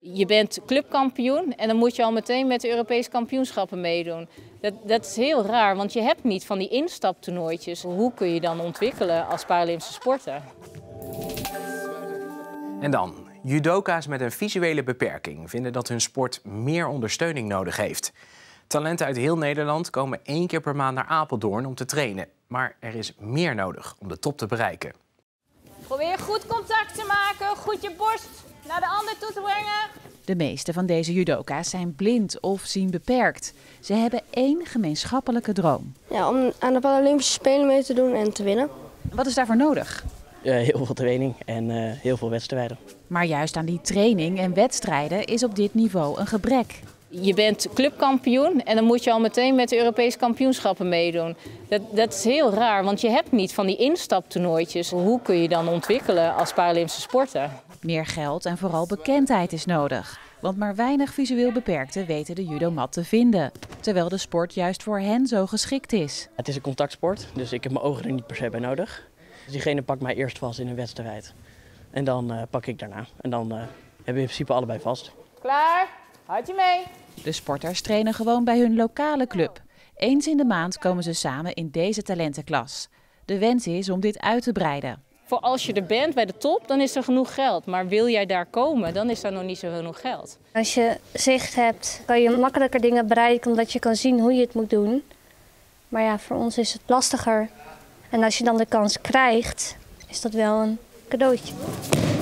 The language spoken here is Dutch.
Je bent clubkampioen en dan moet je al meteen met de Europese kampioenschappen meedoen. Dat is heel raar, want je hebt niet van die instaptoernooitjes. Hoe kun je dan ontwikkelen als Paralympische sporter? En dan, judoka's met een visuele beperking vinden dat hun sport meer ondersteuning nodig heeft. Talenten uit heel Nederland komen 1 keer per maand naar Apeldoorn om te trainen. Maar er is meer nodig om de top te bereiken. Probeer goed contact te maken, goed je borst naar de ander toe te brengen. De meeste van deze judoka's zijn blind of zien beperkt. Ze hebben 1 gemeenschappelijke droom. Ja, om aan de Paralympische Spelen mee te doen en te winnen. Wat is daarvoor nodig? Heel veel training en heel veel wedstrijden. Maar juist aan die training en wedstrijden is op dit niveau een gebrek. Je bent clubkampioen en dan moet je al meteen met de Europese kampioenschappen meedoen. Dat is heel raar, want je hebt niet van die instaptoernooitjes. Hoe kun je dan ontwikkelen als Paralympische sporter? Meer geld en vooral bekendheid is nodig. Want maar weinig visueel beperkten weten de judomat te vinden. Terwijl de sport juist voor hen zo geschikt is. Het is een contactsport, dus ik heb mijn ogen er niet per se bij nodig. Dus diegene pakt mij eerst vast in een wedstrijd. En dan pak ik daarna. En dan hebben we in principe allebei vast. Klaar? Houd je mee? De sporters trainen gewoon bij hun lokale club. Eens in de maand komen ze samen in deze talentenklas. De wens is om dit uit te breiden. Voor als je er bent bij de top, dan is er genoeg geld. Maar wil jij daar komen, dan is er nog niet zo genoeg geld. Als je zicht hebt, kan je makkelijker dingen bereiken omdat je kan zien hoe je het moet doen. Maar ja, voor ons is het lastiger. En als je dan de kans krijgt, is dat wel een cadeautje.